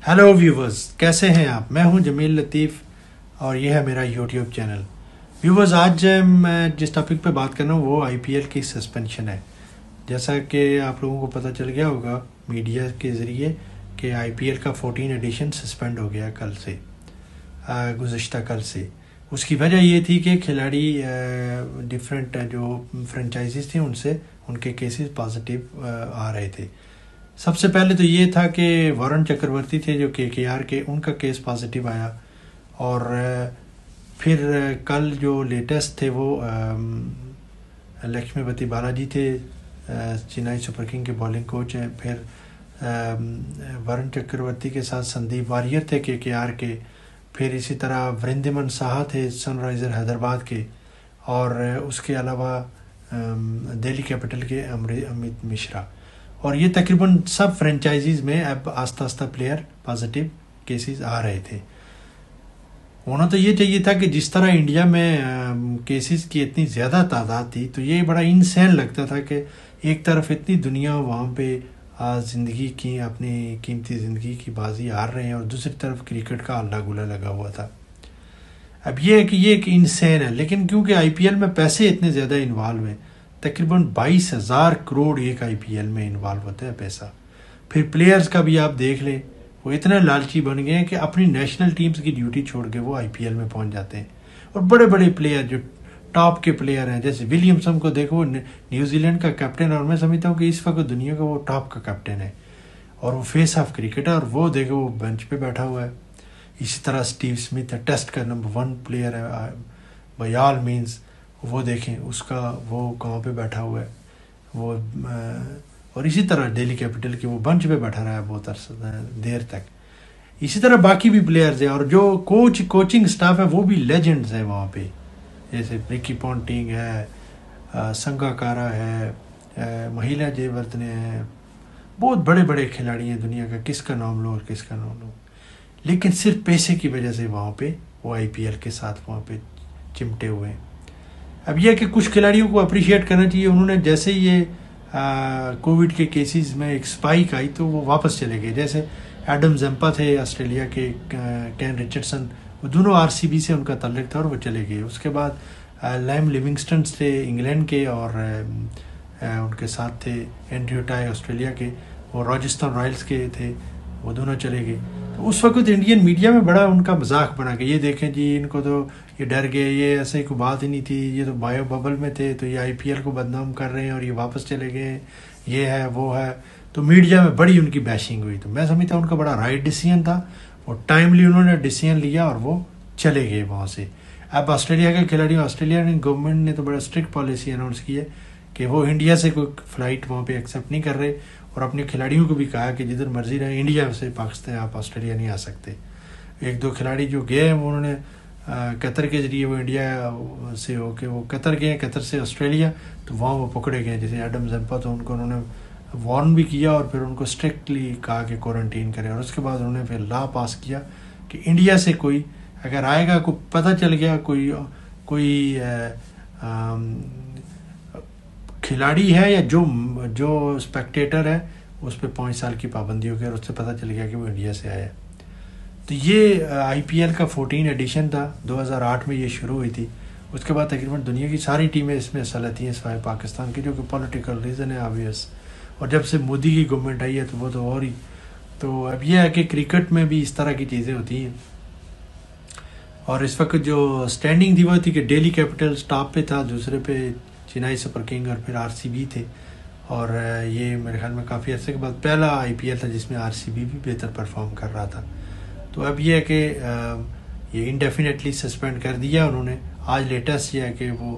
Hello viewers, کیسے ہیں آپ؟ میں ہوں جمیل لطیف اور یہ ہے میرا یوٹیوب چینل۔ ویورز، آج میں جس ٹاپک پہ بات کر رہا ہوں وہ آئی پی ایل کی سسپینشن ہے۔ جیسا کہ آپ لوگوں کو پتہ چل گیا ہوگا میڈیا کے ذریعے کہ آئی پی ایل کا 14 ایڈیشن سسپینڈ ہو گیا کل سے، گزشتہ کل سے۔ اس کی وجہ یہ تھی کہ کھلاڑی ڈفرینٹ جو فرنچائزیز تھیں ان کے کیسز پازیٹیو آ رہے تھے۔ سب سے پہلے تو یہ تھا کہ وارن چکرورتی تھے جو کے آر کے، ان کا کیس پازیٹیو آیا، اور پھر کل جو لیٹسٹ تھے وہ لکشمی پتی بالاجی تھے، چنئی سپر کنگ کے بالنگ کوچ ہیں۔ پھر وارن چکرورتی کے ساتھ سندیپ واریئر تھے کے آر کے، پھر اسی طرح وریندمن ساہا تھے سن رائزر حیدرآباد کے، اور اس کے علاوہ دہلی کیپٹل کے امیت مشرا۔ اور یہ تقریباً سب فرنچائزیز میں اب آہستہ آہستہ پلیئر پازیٹیو کیسز آ رہے تھے۔ ہونا تو یہ چاہیے تھا کہ جس طرح انڈیا میں کیسز کی اتنی زیادہ تعداد تھی تو یہ بڑا انسین لگتا تھا کہ ایک طرف اتنی دنیا وہاں پہ زندگی کی، اپنی قیمتی زندگی کی بازی ہار رہے ہیں، اور دوسری طرف کرکٹ کا ہلا گلا لگا ہوا تھا۔ اب یہ ہے کہ یہ ایک انسین ہے، لیکن کیونکہ آئی پی ایل میں پیسے اتنے زیادہ انوالو ہیں، تقریباً 22,000 کروڑ ایک آئی پی ایل میں انوالو ہوتا ہے پیسہ۔ پھر پلیئرز کا بھی آپ دیکھ لیں، وہ اتنے لالچی بن گئے ہیں کہ اپنی نیشنل ٹیمز کی ڈیوٹی چھوڑ کے وہ آئی پی ایل میں پہنچ جاتے ہیں۔ اور بڑے بڑے پلیئر جو ٹاپ کے پلیئر ہیں، جیسے ولیمسن کو دیکھو، وہ نیوزی لینڈ کا کیپٹن، اور میں سمجھتا ہوں کہ اس وقت دنیا کا وہ ٹاپ کا کیپٹن ہے، اور وہ فیس آف کرکٹ ہے، اور وہ دیکھو وہ بینچ پہ بیٹھا ہوا ہے۔ اسی طرح اسٹیو اسمتھ ہے، ٹیسٹ کا نمبر 1 پلیئر ہے بائی آل مینز، وہ دیکھیں اس کا وہ کہاں پہ بیٹھا ہوا ہے وہ، اور اسی طرح دہلی کیپٹل کے وہ بنچ پہ بیٹھا رہا ہے بہت عرصہ دیر تک۔ اسی طرح باقی بھی پلیئرز ہیں، اور جو کوچنگ سٹاف ہے وہ بھی لیجنڈز ہیں وہاں پہ، جیسے رکی پونٹنگ ہے، سنگاکارا ہے، مہیلا جے ورتنے ہیں، بہت بڑے بڑے کھلاڑی ہیں دنیا کا، کس کا نام لو اور کس کا نام لو، لیکن صرف پیسے کی وجہ سے وہاں پہ وہ آئی پی ایل کے ساتھ وہاں پہ چمٹے ہوئے ہیں۔ اب یہ کہ کچھ کھلاڑیوں کو اپریشیٹ کرنا چاہیے، انہوں نے جیسے یہ کووڈ کے کیسز میں ایک سپائک آئی تو وہ واپس چلے گئے، جیسے ایڈم زمپا تھے آسٹریلیا کے، کین رچرڈسن، وہ دونوں آر سی بی سے ان کا تعلق تھا اور وہ چلے گئے۔ اس کے بعد لائم لیونگسٹنس تھے انگلینڈ کے، اور ان کے ساتھ تھے اینڈریو ٹائی آسٹریلیا کے، وہ راجستھان رائلز کے تھے، وہ دونوں چلے گئے۔ تو اس وقت انڈین میڈیا میں بڑا ان کا مذاق بنا کہ یہ دیکھیں جی ان کو تو یہ ڈر گئے، یہ ایسے کوئی بات ہی نہیں تھی، یہ تو بایو ببل میں تھے، تو یہ آئی پی ایل کو بدنام کر رہے ہیں اور یہ واپس چلے گئے، یہ ہے وہ ہے۔ تو میڈیا میں بڑی ان کی بیشنگ ہوئی، تو میں سمجھتا ہوں ان کا بڑا رائٹ ڈیسیژن تھا، وہ ٹائملی انہوں نے ڈیسیژن لیا اور وہ چلے گئے وہاں سے۔ اب آسٹریلیا کے کھلاڑیوں، آسٹریلیا گورنمنٹ نے تو بڑا اسٹرکٹ پالیسی اناؤنس کی ہے کہ وہ انڈیا سے کوئی فلائٹ وہاں پہ ایکسیپٹ نہیں کر رہے، اور اپنے کھلاڑیوں کو بھی کہا کہ جدھر مرضی رہیں، انڈیا سے پاکستان آپ آسٹریلیا نہیں آ سکتے۔ ایک دو کھلاڑی جو گئے ہیں انہوں نے قطر کے ذریعے وہ انڈیا سے ہو کے وہ قطر گئے، قطر سے آسٹریلیا، تو وہاں وہ پکڑے گئے، جیسے ایڈم زمپا، تو ان کو انہوں نے وارن بھی کیا اور پھر ان کو اسٹرکٹلی کہا کہ کوارنٹین کریں، اور اس کے بعد انہوں نے پھر لا پاس کیا کہ انڈیا سے کوئی اگر آئے گا، کو پتہ چل گیا کوئی کھلاڑی ہے یا جو اسپیکٹیٹر ہے، اس پہ 5 سال کی پابندی ہو گئی، اور اس سے پتہ چل گیا کہ وہ انڈیا سے آیا ہے۔ تو یہ آئی پی ایل کا 14 ایڈیشن تھا، 2008 میں یہ شروع ہوئی تھی۔ اس کے بعد تقریباً دنیا کی ساری ٹیمیں اس میں حصہ لیتی ہیں سوائے پاکستان کی، جو کہ پولیٹیکل ریزن ہے آبویس، اور جب سے مودی کی گورنمنٹ آئی ہے تو وہ تو اور ہی۔ تو اب یہ ہے کہ کرکٹ میں بھی اس طرح کی چیزیں ہوتی ہیں، اور اس وقت جو اسٹینڈنگ تھی وہ تھی کہ دہلی کیپٹل ٹاپ پہ تھا، دوسرے پہ چنئی سپر کنگ، اور پھر آر سی بی تھے، اور یہ میرے خیال میں کافی عرصے کے بعد پہلا آئی پی ایل تھا جس میں آر سی بی بھی بہتر پرفارم کر رہا تھا۔ تو اب یہ ہے کہ یہ انڈیفینیٹلی سسپینڈ کر دیا انہوں نے۔ آج لیٹسٹ یہ ہے کہ وہ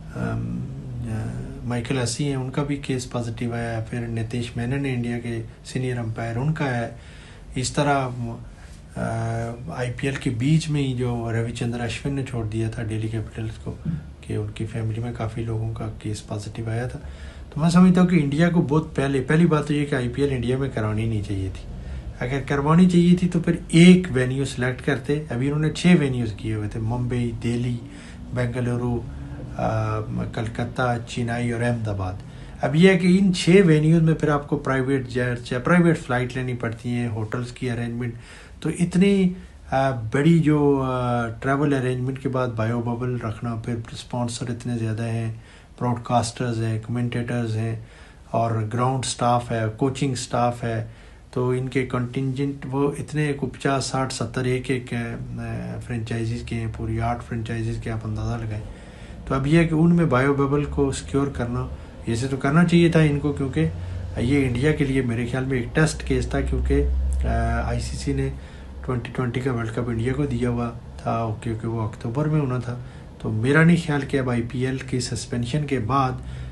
مائیکل ہسی ہیں، ان کا بھی کیس پازیٹیو آیا ہے، پھر نتیش مینن ہے انڈیا کے سینئر امپائر، ان کا ہے۔ اس طرح آئی پی ایل کے بیچ میں ہی جو روی چندر اشون نے چھوڑ دیا تھا دہلی کیپٹلز کو، کہ ان کی فیملی میں کافی لوگوں کا کیس پازیٹیو آیا تھا۔ تو میں سمجھتا ہوں کہ انڈیا کو بہت پہلی بات تو یہ کہ آئی پی ایل انڈیا میں کروانی نہیں چاہیے تھی۔ اگر کروانی چاہیے تھی تو پھر ایک وینیو سلیکٹ کرتے۔ ابھی انہوں نے 6 وینیوز کیے ہوئے تھے، ممبئی، دہلی، بنگلورو، کلکتہ، چنئی اور احمد آباد۔ اب یہ ہے کہ ان 6 وینیوز میں پھر آپ کو پرائیویٹ جیٹس یا پرائیویٹ فلائٹ لینی پڑتی ہیں، ہوٹلس کی ارینجمنٹ، تو اتنی بڑی جو ٹریول ارینجمنٹ کے بعد بایو ببل رکھنا، پھر اسپانسر اتنے زیادہ ہیں، براڈ کاسٹرز ہیں، کمنٹیٹرز ہیں، اور گراؤنڈ سٹاف ہے، کوچنگ سٹاف ہے، تو ان کے کنٹینجنٹ وہ اتنے 50 60 70 ایک فرنچائزیز کے ہیں، پوری 8 فرنچائزیز کے آپ اندازہ لگائیں. تو اب یہ ہے کہ ان میں بایو ببل کو سیکیور کرنا، ایسے تو کرنا چاہیے تھا ان کو، کیونکہ یہ انڈیا کے لیے میرے خیال میں ایک ٹیسٹ کیس تھا، کیونکہ آئی سی سی نے 2020 کا ورلڈ کپ انڈیا کو دیا ہوا تھا، کیونکہ وہ اکتوبر میں ہونا تھا. تو میرا نہیں خیال کہ اب آئی پی ایل کی سسپینشن کے بعد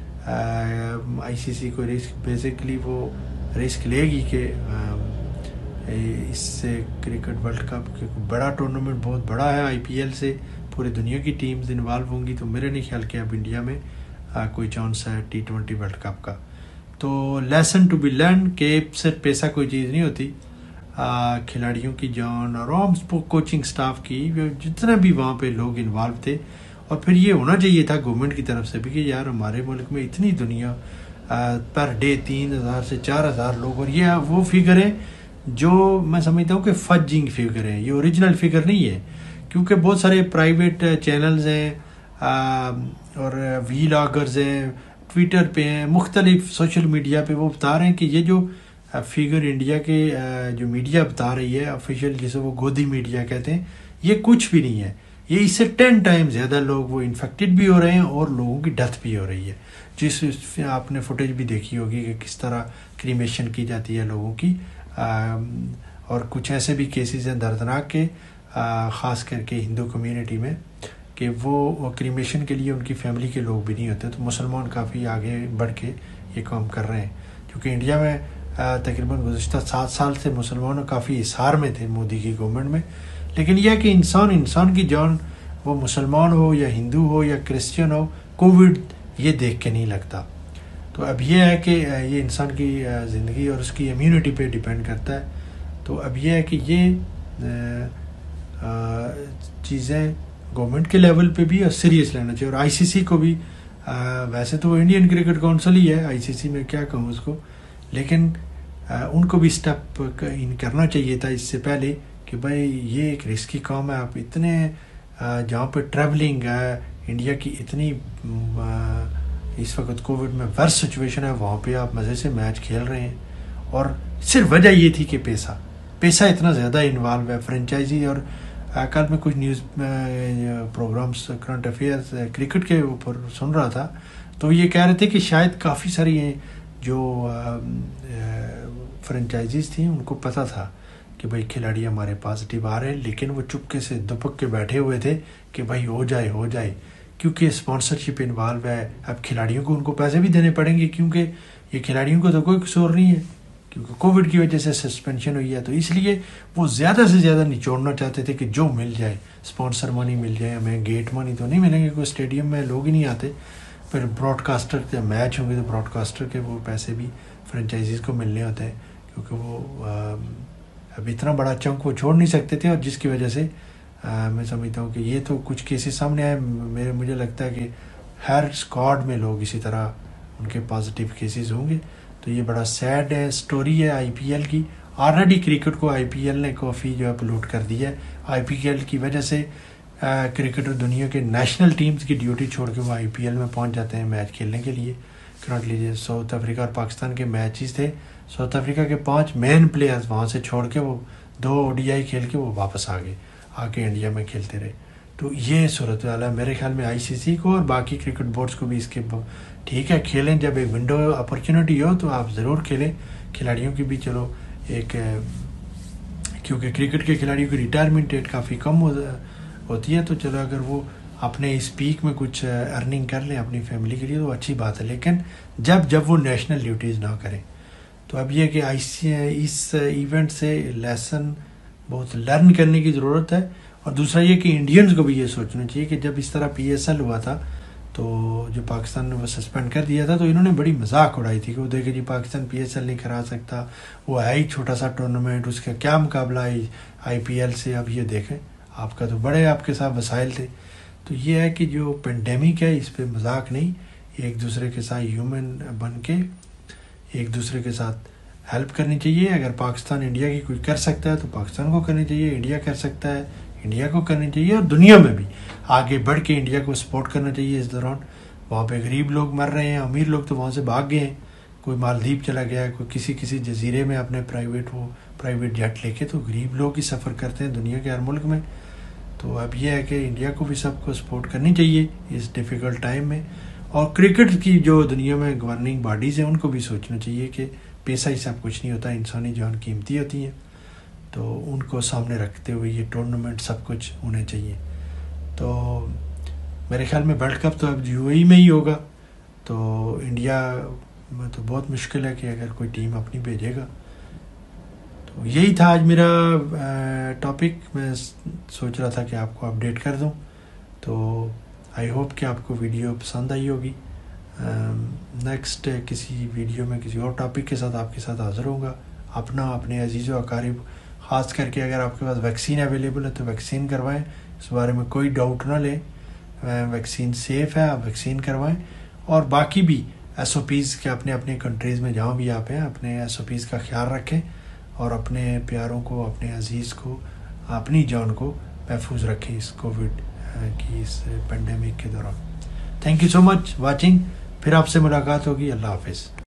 آئی سی سی کو رسک، بیسکلی وہ رسک لے گی کہ اس سے کرکٹ ورلڈ کپ بڑا ٹورنامنٹ بہت بڑا ہے، آئی پی ایل سے پوری دنیا کی ٹیمز انوالو ہوں گی. تو میرے نہیں خیال کہ اب انڈیا میں کوئی چانس ہے T20 ورلڈ کپ کا. تو لیسن ٹو بی لرن کہ صرف پیسہ کوئی چیز نہیں ہوتی، کھلاڑیوں کی جان اور عام کوچنگ سٹاف کی، جتنے بھی وہاں پہ لوگ انوالو تھے. اور پھر یہ ہونا چاہیے تھا گورنمنٹ کی طرف سے بھی کہ یار ہمارے ملک میں اتنی دنیا پر ڈے 3000 سے 4000 لوگ، اور یہ وہ فگر ہیں جو میں سمجھتا ہوں کہ فجنگ فگر ہیں، یہ اوریجنل فگر نہیں ہے. کیونکہ بہت سارے پرائیویٹ چینلز ہیں اور وی لاگرز ہیں، ٹویٹر پہ ہیں، مختلف سوشل میڈیا پہ، وہ بتا رہے ہیں کہ یہ جو فگر انڈیا کے جو میڈیا بتا رہی ہے آفیشیل، جسے وہ گودی میڈیا کہتے ہیں، یہ کچھ بھی نہیں ہے. یہ اس سے 10 ٹائم زیادہ لوگ وہ انفیکٹڈ بھی ہو رہے ہیں اور لوگوں کی ڈیتھ بھی ہو رہی ہے. جس آپ نے فوٹیج بھی دیکھی ہوگی کہ کس طرح کریمیشن کی جاتی ہے لوگوں کی، اور کچھ ایسے بھی کیسز ہیں دردناک کے، خاص کر کے ہندو کمیونٹی میں، کہ وہ کریمیشن کے لیے ان کی فیملی کے لوگ بھی نہیں ہوتے. تو مسلمان کافی آگے بڑھ کے یہ کام کر رہے ہیں، کیونکہ انڈیا میں تقریباً گزشتہ 7 سال سے مسلمان کافی اصحار میں تھے مودی کی گورنمنٹ میں. لیکن یہ کہ انسان کی جان، وہ مسلمان ہو یا ہندو ہو یا کرسچن ہو، کووڈ یہ دیکھ کے نہیں لگتا. تو اب یہ ہے کہ یہ انسان کی زندگی اور اس کی امیونٹی پہ ڈیپینڈ کرتا ہے. تو اب یہ ہے کہ یہ چیزیں گورنمنٹ کے لیول پہ بھی سیریس لینا چاہیے، اور آئی سی سی کو بھی. ویسے تو وہ انڈین کرکٹ کونسل ہی ہے، آئی سی سی میں کیا کہوں اس کو، لیکن ان کو بھی سٹیپ کرنا چاہیے تھا اس سے پہلے کہ بھائی یہ ایک رسکی کام ہے. آپ اتنے جہاں پہ ٹریولنگ ہے، انڈیا کی اتنی اس وقت کووڈ میں ورس سچویشن ہے، وہاں پہ آپ مزے سے میچ کھیل رہے ہیں، اور صرف وجہ یہ تھی کہ پیسہ اتنا زیادہ انوالو ہے. فرنچائزی، اور کل میں کچھ news programs current affairs cricket کے اوپر سن رہا تھا، تو یہ کہہ رہے تھے کہ شاید کافی ساری ہیں جو فرنچائزیز تھیں، ان کو پتہ تھا کہ بھائی کھلاڑی ہمارے پازیٹیو آ رہے ہیں، لیکن وہ چپکے سے دپک کے بیٹھے ہوئے تھے کہ بھائی ہو جائے، کیونکہ اسپانسرشپ انوالو ہے. اب کھلاڑیوں کو ان کو پیسے بھی دینے پڑیں گے، کیونکہ یہ کھلاڑیوں کو تو کوئی قصور نہیں ہے، کیونکہ کووڈ کی وجہ سے سسپینشن ہوئی ہے. تو اس لیے وہ زیادہ سے زیادہ نچوڑنا چاہتے تھے کہ جو مل جائے، اسپانسر منی مل جائے ہمیں، گیٹ منی تو نہیں ملیں گے، کوئی اسٹیڈیم میں لوگ ہی نہیں آتے. پھر براڈ کاسٹر کے میچ ہوں گے تو براڈ کاسٹر کے وہ پیسے بھی فرنچائزیز کو ملنے ہوتے ہیں، کیونکہ وہ اب اتنا بڑا چنک وہ چھوڑ نہیں سکتے تھے. اور جس کی وجہ سے میں سمجھتا ہوں کہ یہ تو کچھ کیسز سامنے آئے، مجھے لگتا ہے کہ ہر اسکواڈ میں لوگ اسی طرح ان کے پازیٹیو کیسز ہوں گے. تو یہ بڑا سیڈ ہے، سٹوری ہے آئی پی ایل کی. آلریڈی کرکٹ کو آئی پی ایل نے کافی جو ہے پلوٹ کر دی ہے. آئی پی ایل کی وجہ سے کرکٹر دنیا کے نیشنل ٹیمز کی ڈیوٹی چھوڑ کے وہ آئی پی ایل میں پہنچ جاتے ہیں میچ کھیلنے کے لیے. کرنٹلی ساؤتھ افریقہ اور پاکستان کے میچز تھے، ساؤتھ افریقہ کے 5 مین پلیئرز وہاں سے چھوڑ کے وہ 2 ODI کھیل کے وہ واپس آ کے انڈیا میں کھیلتے رہے. تو یہ صورتحال ہے. میرے خیال میں آئی سی سی کو اور باقی کرکٹ بورڈز کو بھی اس کے ٹھیک ہے کھیلیں، جب ایک ونڈو اپرچونیٹی ہو تو آپ ضرور کھیلیں. کھلاڑیوں کی بھی چلو ایک، کیونکہ کرکٹ کے کھلاڑیوں کی ریٹائرمنٹ ڈیٹ کافی کم ہوتی ہے، تو چلو اگر وہ اپنے اس پیک میں کچھ ارننگ کر لیں اپنی فیملی کے لیے تو اچھی بات ہے، لیکن جب وہ نیشنل ڈیوٹیز نہ کریں. تو اب یہ کہ اس ایونٹ سے لیسن بہت لرن کرنے کی ضرورت ہے. اور دوسرا یہ کہ انڈینز کو بھی یہ سوچنا چاہیے کہ جب اس طرح PSL ہوا تھا تو جو پاکستان نے وہ سسپینڈ کر دیا تھا، تو انہوں نے بڑی مذاق اڑائی تھی کہ وہ دیکھے جی پاکستان PSL نہیں کرا سکتا، وہ ہے ہی چھوٹا سا ٹورنامنٹ، اس کا کیا مقابلہ ہے IPL سے. اب یہ دیکھیں آپ کا تو بڑے آپ کے ساتھ وسائل تھے. تو یہ ہے کہ جو پینڈیمک ہے اس پہ مذاق نہیں، ایک دوسرے کے ساتھ ہیومن بن کے ایک دوسرے کے ساتھ ہیلپ کرنی چاہیے. اگر پاکستان انڈیا کی کوئی کر سکتا ہے تو پاکستان کو کرنی چاہیے, انڈیا کر سکتا ہے انڈیا کو کرنی چاہیے, اور دنیا میں بھی آگے بڑھ کے انڈیا کو سپورٹ کرنا چاہیے. اس دوران وہاں پہ غریب لوگ مر رہے ہیں, امیر لوگ تو وہاں سے بھاگ گئے ہیں, کوئی مالدیپ چلا گیا, کوئی کسی جزیرے میں اپنے پرائیویٹ جیٹ لے کے, تو غریب لوگ ہی سفر کرتے ہیں دنیا کے ہر ملک میں. تو اب یہ ہے کہ انڈیا کو بھی سب کو سپورٹ کرنی چاہیے اس ڈیفیکلٹ ٹائم میں. اور کرکٹ کی جو دنیا میں گورننگ باڈیز ہیں ان کو بھی سوچنا چاہیے کہ پیسہ ہی سب کچھ نہیں ہوتا, انسانی جان قیمتی ہوتی ہیں, تو ان کو سامنے رکھتے ہوئے یہ ٹورنامنٹ سب کچھ ہونے چاہیے. تو میرے خیال میں ورلڈ کپ تو اب یو اے ای میں ہی ہوگا, تو انڈیا میں تو بہت مشکل ہے کہ اگر کوئی ٹیم اپنی بھیجے گا. تو یہی تھا آج میرا ٹاپک, میں سوچ رہا تھا کہ آپ کو اپڈیٹ کر دوں. تو آئی ہوپ کہ آپ کو ویڈیو پسند آئی ہوگی. نیکسٹ کسی ویڈیو میں کسی اور ٹاپک کے ساتھ آپ کے ساتھ حاضر ہوں گا. اپنے عزیز و اقارب, خاص کر کے اگر آپ کے پاس ویکسین اویلیبل ہے تو ویکسین کروائیں, اس بارے میں کوئی ڈاؤٹ نہ لیں. ویکسین سیف ہے, آپ ویکسین کروائیں. اور باقی بھی ایس او پیز کے اپنے کنٹریز میں جہاں بھی آپ ہیں اپنے ایس او پیز کا خیال رکھیں, اور اپنے پیاروں کو, اپنے عزیز کو, اپنی جان کو محفوظ رکھیں اس کووڈ کی اس پینڈیمک کے دوران. Thank you so much watching. پھر آپ سے ملاقات ہوگی. اللہ حافظ.